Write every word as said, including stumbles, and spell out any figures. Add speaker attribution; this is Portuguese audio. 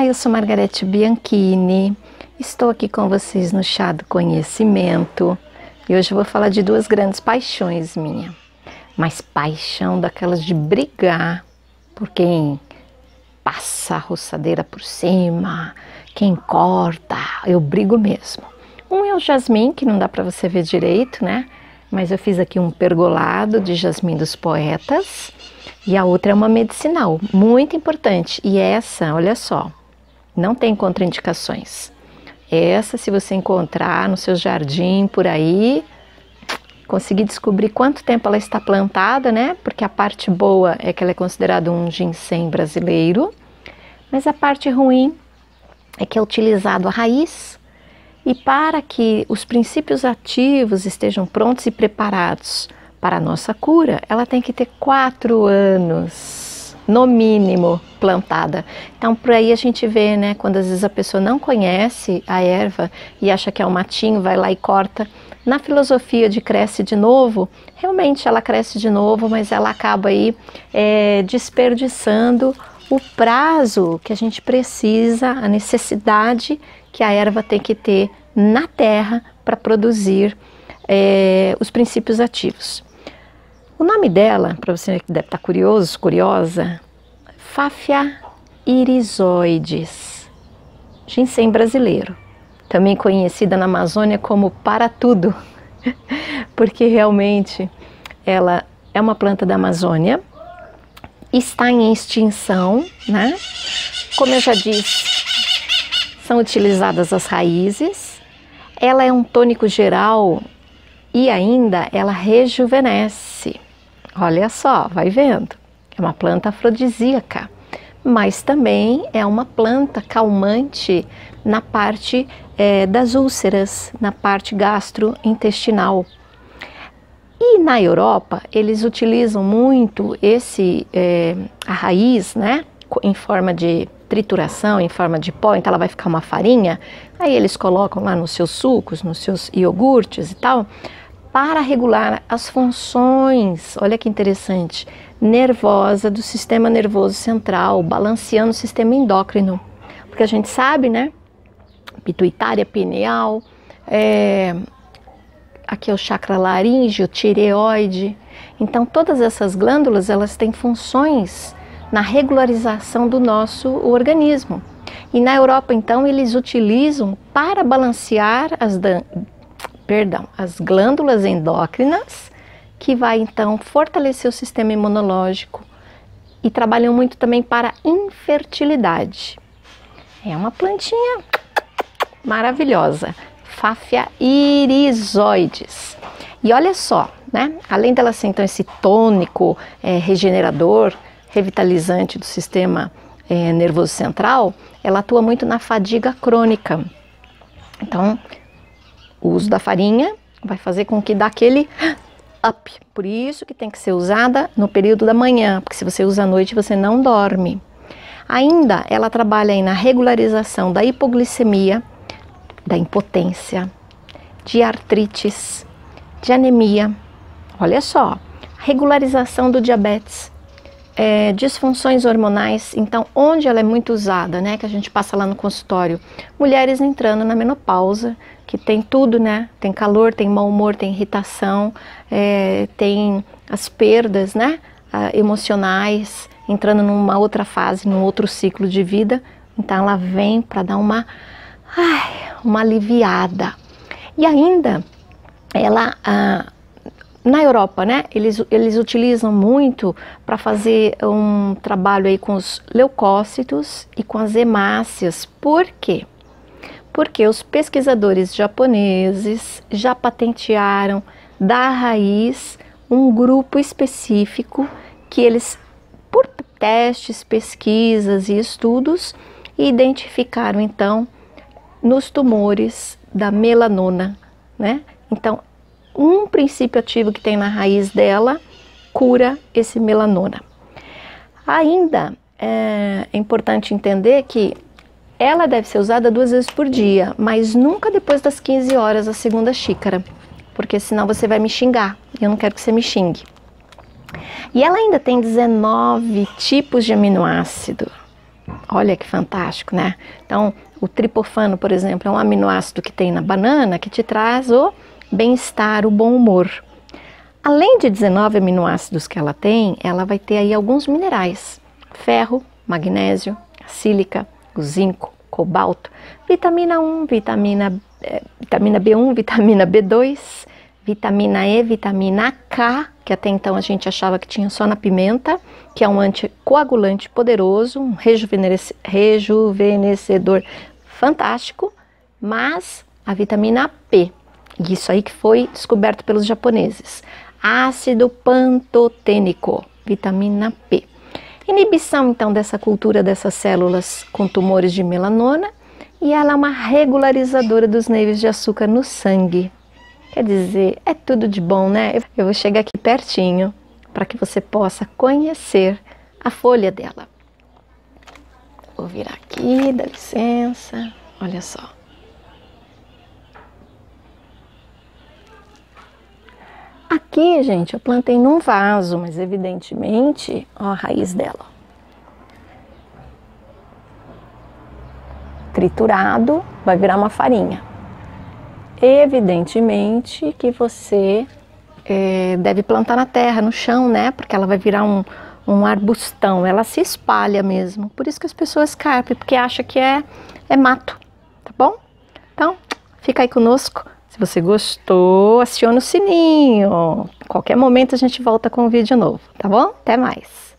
Speaker 1: eu sou Margarete Bianchini, estou aqui com vocês no Chá do Conhecimento e hoje eu vou falar de duas grandes paixões minha, mas paixão daquelas de brigar por quem passa a roçadeira por cima, quem corta, eu brigo mesmo. Um é o jasmim, que não dá para você ver direito, né? Mas eu fiz aqui um pergolado de jasmim dos poetas. E a outra é uma medicinal, muito importante. E essa, olha só, não tem contraindicações. Essa, se você encontrar no seu jardim, por aí, conseguir descobrir quanto tempo ela está plantada, né? Porque a parte boa é que ela é considerada um ginseng brasileiro. Mas a parte ruim é que é utilizado a raiz. E para que os princípios ativos estejam prontos e preparados para a nossa cura, ela tem que ter quatro anos, no mínimo, plantada. Então, por aí a gente vê, né, quando às vezes a pessoa não conhece a erva e acha que é um matinho, vai lá e corta. Na filosofia de cresce de novo, realmente ela cresce de novo, mas ela acaba aí é, desperdiçando o prazo que a gente precisa, a necessidade que a erva tem que ter na terra para produzir é, os princípios ativos. O nome dela, para você que deve estar curioso, curiosa, Fáfia irizoides, ginseng brasileiro, também conhecida na Amazônia como para-tudo, porque realmente ela é uma planta da Amazônia, está em extinção, né? Como eu já disse, são utilizadas as raízes, ela é um tônico geral e ainda ela rejuvenesce. Olha só, vai vendo, é uma planta afrodisíaca, mas também é uma planta calmante na parte é, das úlceras, na parte gastrointestinal. E na Europa, eles utilizam muito esse, é, a raiz, né, em forma de trituração, em forma de pó, então ela vai ficar uma farinha, aí eles colocam lá nos seus sucos, nos seus iogurtes e tal, para regular as funções, olha que interessante, nervosa do sistema nervoso central, balanceando o sistema endócrino. Porque a gente sabe, né, pituitária, pineal, é, aqui é o chakra laríngeo, tireoide. Então todas essas glândulas, elas têm funções na regularização do nosso organismo. E na Europa, então, eles utilizam para balancear as Perdão, as glândulas endócrinas, que vai então fortalecer o sistema imunológico e trabalham muito também para infertilidade. É uma plantinha maravilhosa, Fáfia irizoides. E olha só, né? Além dela ser então esse tônico é, regenerador, revitalizante do sistema é, nervoso central, ela atua muito na fadiga crônica. Então, o uso da farinha vai fazer com que dê aquele up. Por isso que tem que ser usada no período da manhã, porque se você usa à noite você não dorme. Ainda ela trabalha aí na regularização da hipoglicemia, da impotência, de artrites, de anemia. Olha só, regularização do diabetes, é, disfunções hormonais. Então, onde ela é muito usada, né, que a gente passa lá no consultório, mulheres entrando na menopausa, que tem tudo, né? Tem calor, tem mau humor, tem irritação, é, tem as perdas, né? Ah, emocionais, entrando numa outra fase, num outro ciclo de vida. Então ela vem para dar uma, ai, uma aliviada. E ainda, ela, ah, na Europa, né? Eles, eles utilizam muito para fazer um trabalho aí com os leucócitos e com as hemácias. Por quê? Porque os pesquisadores japoneses já patentearam da raiz um grupo específico que eles, por testes, pesquisas e estudos, identificaram então nos tumores da melanoma, né? Então, um princípio ativo que tem na raiz dela cura esse melanoma. Ainda é importante entender que ela deve ser usada duas vezes por dia, mas nunca depois das quinze horas a segunda xícara, porque senão você vai me xingar e eu não quero que você me xingue. E ela ainda tem dezenove tipos de aminoácido. Olha que fantástico, né? Então, o triptofano, por exemplo, é um aminoácido que tem na banana que te traz o bem-estar, o bom humor. Além de dezenove aminoácidos que ela tem, ela vai ter aí alguns minerais: ferro, magnésio, sílica, o zinco, cobalto, vitamina um, vitamina, eh, vitamina B um, vitamina B dois, vitamina E, vitamina K, que até então a gente achava que tinha só na pimenta, que é um anticoagulante poderoso, um rejuvenesce, rejuvenescedor fantástico, mas a vitamina P, isso aí que foi descoberto pelos japoneses, ácido pantotênico, vitamina P. Inibição então dessa cultura dessas células com tumores de melanoma, e ela é uma regularizadora dos níveis de açúcar no sangue. Quer dizer, é tudo de bom, né? Eu vou chegar aqui pertinho para que você possa conhecer a folha dela. Vou virar aqui, dá licença. Olha só. Aqui, gente, eu plantei num vaso, mas evidentemente, ó a raiz dela. Triturado, vai virar uma farinha. Evidentemente que você é, deve plantar na terra, no chão, né? Porque ela vai virar um, um arbustão, ela se espalha mesmo. Por isso que as pessoas carpem, porque acham que é, é mato, tá bom? Então, fica aí conosco. Se você gostou, aciona o sininho. Qualquer momento a gente volta com um vídeo novo, tá bom? Até mais!